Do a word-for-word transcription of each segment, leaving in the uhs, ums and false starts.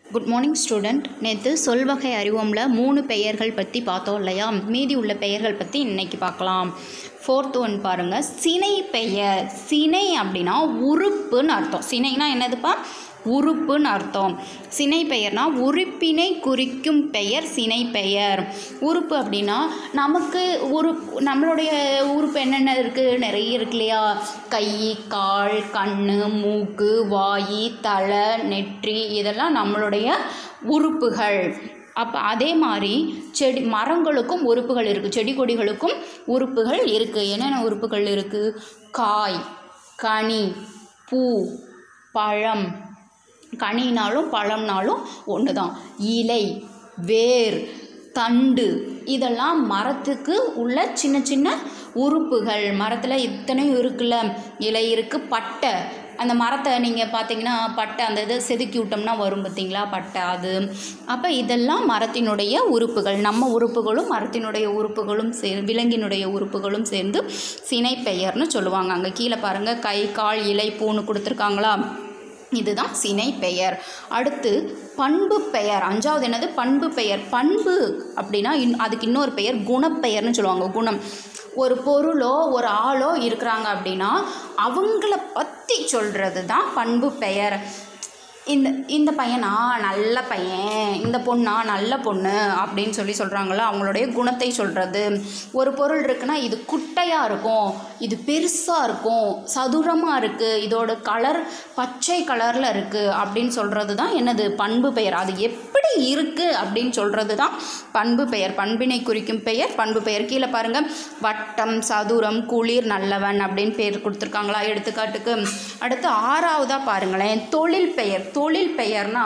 Good morning student. நேற்று சொல்வகை அறிவோம்ல மூணு பெயர்கள் பற்றி பார்த்தோம் இல்லையா? மீதி உள்ள பெயர்கள் பற்றி இன்றைக்கி பார்க்கலாம். ஃபோர்த் ஒன் பாருங்கள், சினை பெயர். சினை அப்படின்னா உறுப்புன்னு அர்த்தம். சினைனா என்னதுப்பா? உறுப்புன்னு அர்த்தம். சினை பெயர்னா உறுப்பினை குறிக்கும் பெயர் சினை பெயர். உறுப்பு அப்படின்னா நமக்கு உரு நம்மளுடைய உறுப்பு என்னென்ன இருக்குது? நிறைய இருக்கு இல்லையா? கை, கால், கண், மூக்கு, வாய், தலை, நெற்றி, இதெல்லாம் நம்மளுடைய உறுப்புகள். அப்போ அதே மாதிரி செடி மரங்களுக்கும் உறுப்புகள் இருக்குது, செடி கொடிகளுக்கும் உறுப்புகள் இருக்குது. என்னென்ன உறுப்புகள் இருக்குது? காய், கனி, பூ, பழம். கனினாலும் பழம்னாலும் ஒன்று தான். இலை, வேர், தண்டு, இதெல்லாம் மரத்துக்கு உள்ள சின்ன சின்ன உறுப்புகள். மரத்தில் இத்தனையும் இருக்குல்ல. இலை இருக்குது, பட்டை. அந்த மரத்தை நீங்கள் பார்த்தீங்கன்னா பட்டை அந்த இதை செதுக்கி விட்டோம்னா வரும் பார்த்தீங்களா, பட்டை அது. அப்போ இதெல்லாம் மரத்தினுடைய உறுப்புகள். நம்ம உறுப்புகளும் மரத்தினுடைய உறுப்புகளும் சே விலங்கினுடைய உறுப்புகளும் சேர்ந்து சினை பெயர்னு சொல்லுவாங்க. அங்கே கீழே பாருங்கள், கை, கால், இலை, பூன்னு கொடுத்துருக்காங்களா? இதுதான் சினை பெயர். அடுத்து பண்பு பெயர். அஞ்சாவது என்னது? பண்பு பெயர். பண்பு அப்படின்னா இன் அதுக்கு இன்னொரு பெயர் குணப்பெயர்னு சொல்லுவாங்க. குணம். ஒரு பொருளோ ஒரு ஆளோ இருக்கிறாங்க அப்படின்னா அவங்கள பற்றி சொல்கிறது தான் பண்பு பெயர். இந்த இந்த பையனா நல்ல பையன், இந்த பொண்ணா நல்ல பொண்ணு அப்படின்னு சொல்லி சொல்கிறாங்களா, அவங்களுடைய குணத்தை சொல்கிறது. ஒரு பொருள் இருக்குன்னா இது குட்டையாக இருக்கும், இது பெருசாக இருக்கும், சதுரமாக இருக்குது, இதோட கலர் பச்சை கலரில் இருக்குது அப்படின்னு சொல்கிறது தான் என்னது? பண்பு பெயர். அது எப்படி இருக்குது அப்படின்னு சொல்கிறது தான் பண்பு பெயர். பண்பினை குறிக்கும் பெயர் பண்பு பெயர். கீழே பாருங்கள், வட்டம், சதுரம், குளிர், நல்லவன் அப்படின்னு பேர் கொடுத்துருக்காங்களா எடுத்துக்காட்டுக்கு. அடுத்து ஆறாவதாக பாருங்களேன், தொழில் பெயர். தொழில் பெயர்னா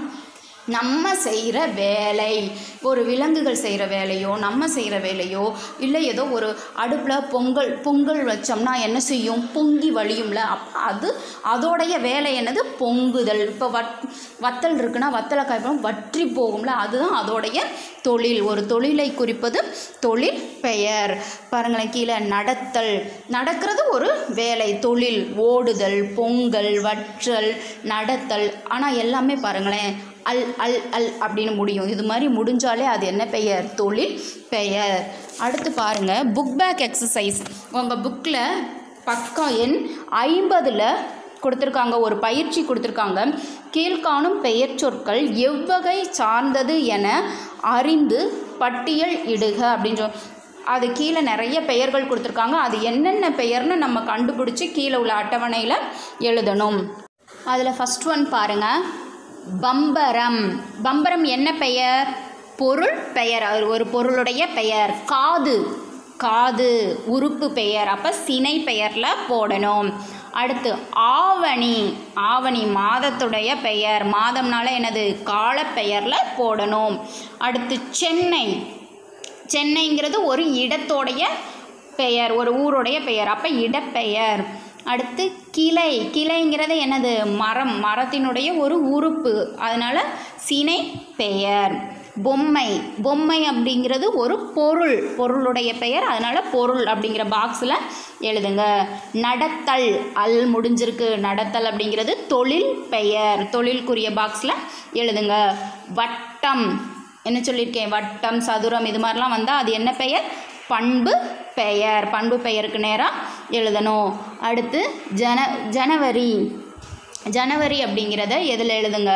நம்ம செய்கிற வேலை. ஒரு விலங்குகள் செய்கிற வேலையோ நம்ம செய்கிற வேலையோ இல்லை, ஏதோ ஒரு அடுப்பில் பொங்கல் பொங்கல் வச்சோம்னா என்ன செய்யும்? பொங்கி வழியும்ல. அப் அது அதோடைய வேலை என்னது? பொங்குதல். இப்போ வட் வத்தல் இருக்குன்னா வத்தலை காய்ப்போம் வற்றி போகும்ல, அதுதான் அதோடைய தொழில். ஒரு தொழிலை குறிப்பது தொழில் பெயர். பாருங்களேன் கீழே, நடத்தல். நடக்கிறது ஒரு வேலை, தொழில். ஓடுதல், பொங்கல், வற்றல், நடத்தல். ஆனால் எல்லாமே பாருங்களேன் அல் அல் அல் அப்படின்னு முடியும். இது மாதிரி முடிஞ்சாலே அது என்ன பெயர்? தொழில் பெயர். அடுத்து பாருங்கள், புக் பேக் எக்ஸசைஸ். உங்கள் புக்கில் பக்கம் எண் ஐம்பதில் கொடுத்துருக்காங்க, ஒரு பயிற்சி கொடுத்துருக்காங்க. கீழ்காணும் பெயர் சொற்கள் எவ்வகை சார்ந்தது என அறிந்து பட்டியல் இடுக அப்படின்னு சொல். அது கீழே நிறைய பெயர்கள் கொடுத்துருக்காங்க. அது என்னென்ன பெயர்னு நம்ம கண்டுபிடிச்சி கீழே உள்ள அட்டவணையில் எழுதணும். அதில் ஃபஸ்ட் ஒன் பாருங்கள், பம்பரம். பம்பரம் என்ன பெயர்? பொருள் பெயர். அது ஒரு பொருளுடைய பெயர். காது, காது உறுப்பு பெயர். அப்போ சினை பெயரில் போடணும். அடுத்து ஆவணி. ஆவணி மாதத்துடைய பெயர். மாதம்னால என்னது? கால பெயரில் போடணும். அடுத்து சென்னை. சென்னைங்கிறது ஒரு இடத்தோடைய பெயர், ஒரு ஊருடைய பெயர். அப்போ இடப்பெயர். அடுத்து கிளை. கிளைங்கிறது என்னது? மரம், மரத்தினுடைய ஒரு உறுப்பு, அதனால் சினை பெயர். பொம்மை. பொம்மை அப்படிங்கிறது ஒரு பொருள், பொருளுடைய பெயர், அதனால் பொருள் அப்படிங்கிற பாக்ஸில் எழுதுங்க. நடத்தல். அல் முடிஞ்சிருக்கு. நடத்தல் அப்படிங்கிறது தொழில் பெயர், தொழிலுக்குரிய பாக்ஸில் எழுதுங்க. வட்டம். என்ன சொல்லியிருக்கேன்? வட்டம், சதுரம், இது மாதிரிலாம் வந்தால் அது என்ன பெயர்? பண்பு பெயர். பண்பு பெயருக்கு நேராக எழுதணும். அடுத்து ஜன ஜனவரி. ஜனவரி அப்படிங்கிறத எதில் எழுதுங்க?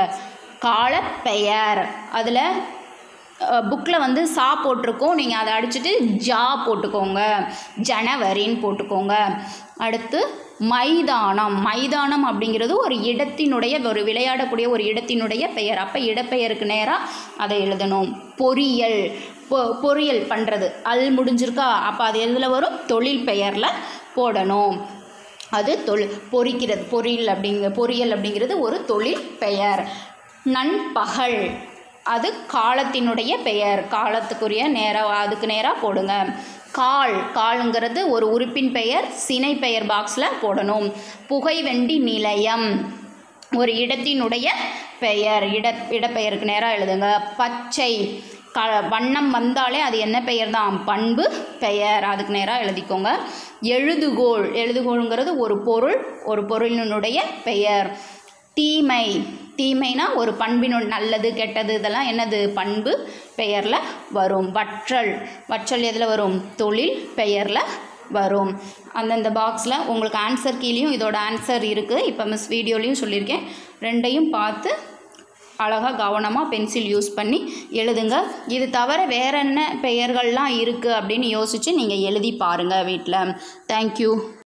காலப்பெயர். அதில் புக்கில் வந்து சா போட்டிருக்கோம், நீங்கள் அதை அடிச்சுட்டு ஜா போட்டுக்கோங்க, ஜனவரின்னு போட்டுக்கோங்க. அடுத்து மைதானம். மைதானம் அப்படிங்கிறது ஒரு இடத்தினுடைய, ஒரு விளையாடக்கூடிய ஒரு இடத்தினுடைய பெயர். அப்போ இடப்பெயருக்கு நேராக அதை எழுதணும். பொறியியல். பொ பொறியியல் பண்ணுறது. அல் முடிஞ்சிருக்கா? அப்போ அது எதில் வரும்? தொழில் பெயரில் போடணும். அது தொழில் பொறிக்கிறது. பொறியியல் அப்படிங்க பொறியியல் அப்படிங்கிறது ஒரு தொழில் பெயர். நண்பகல். அது காலத்தினுடைய பெயர், காலத்துக்குரிய நேராக அதுக்கு நேராக போடுங்க. கால். காலுங்கிறது ஒரு உறுப்பின் பெயர், சினை பெயர் பாக்ஸில் போடணும். புகைவண்டி நிலையம். ஒரு இடத்தினுடைய பெயர், இட இடப்பெயருக்கு நேராக எழுதுங்க. பச்சை. க வண்ணம் வந்தாலே அது என்ன பெயர் தான்? பண்பு பெயர். அதுக்கு நேராக எழுதிக்கோங்க. எழுதுகோள். எழுதுகோளுங்கிறது ஒரு பொருள், ஒரு பொருளினுடைய பெயர். தீமை. தீமைனா ஒரு பண்பினோட நல்லது கெட்டது இதெல்லாம் என்னது பண்பு பெயரில் வரும். வற்றல் வற்றல் எதில் வரும்? தொழில் பெயரில் வரும். அந்தந்த பாக்ஸில் உங்களுக்கு ஆன்சர் கீழேயும் இதோட ஆன்சர் இருக்குது. இப்போ மிஸ் வீடியோலையும் சொல்லியிருக்கேன். ரெண்டையும் பார்த்து அழகாக கவனமாக பென்சில் யூஸ் பண்ணி எழுதுங்க. இது தவிர வேறு என்ன பெயர்கள்லாம் இருக்குது அப்படின்னு யோசித்து நீங்கள் எழுதி பாருங்கள் வீட்டில். தேங்க்யூ.